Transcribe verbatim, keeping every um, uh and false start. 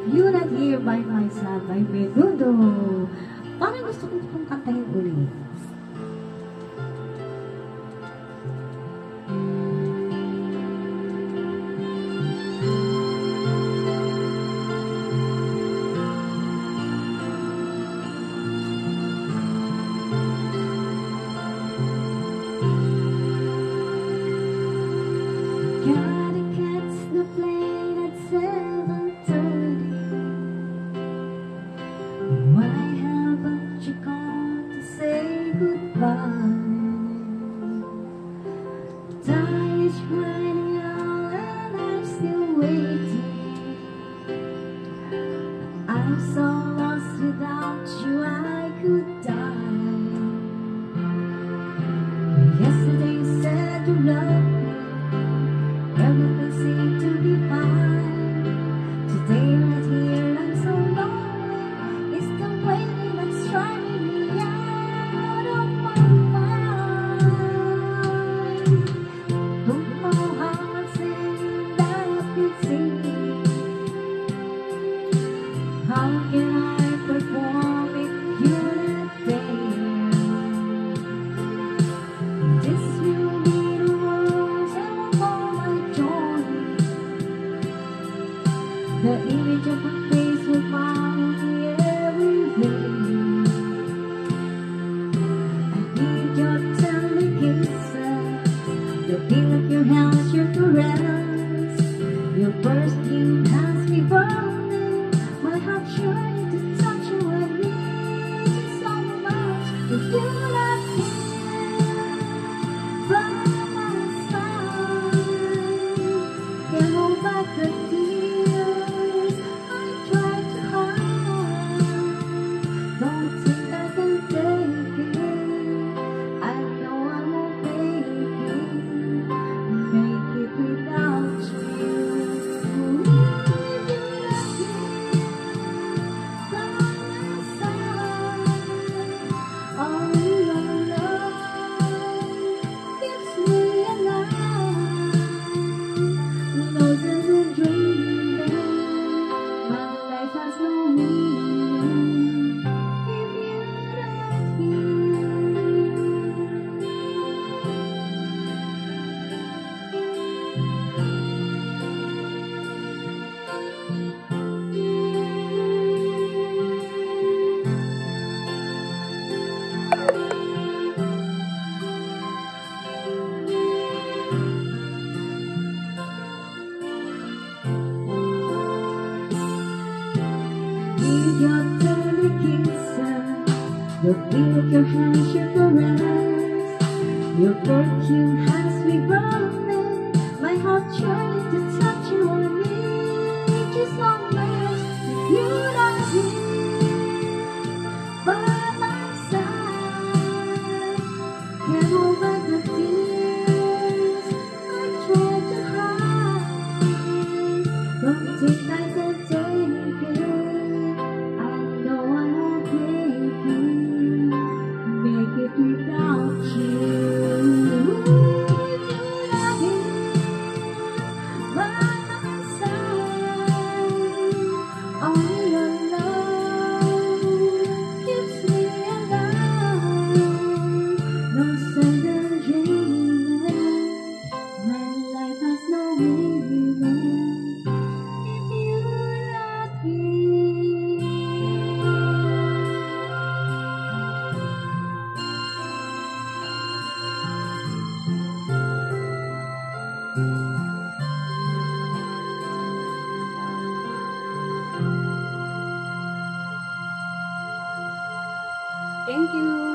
You're Not Here by My Side by Menudo. Parang gusto ko itong kantahin ulit. Gotta catch the plane at seven thirty. Why haven't you gone to say goodbye? Time is running out and I'm still waiting. I'm so lost without you, I could die. Yesterday you said you loved me, everything seemed to be fine. Today you're not here, I'm so lonely. It's the way that's driving me out of my mind. Don't know how I'm saying that it's easy. How can I perform if you're not there? This will be the words and all my joy. The image of my face will follow me everywhere. I need your tender kisses, the feel of your hands, your caress. Your perfume has me burning, my heart yearning to touch you and need you so much. If you're not here by my side, can't hold back the tears I try to hide. Don't think I can take it, I know I won't make it, make it without you. If you're not here by my side, all your love keeps me alive. No sense in dreaming, my life has no meaning if you're not here. Need your tender kisses, the feel of your hands, your caress. Your perfume has me burning, my heart yearning to touch you. I need you so much. If you're not here by my side, can't hold back the tears I try to hide. Don't think I can take it, I know I won't make it, make it without you. If you're not here by my side, all your love keeps me alive. No sense in dreaming, my life has no meaning if you're not here. Thank you.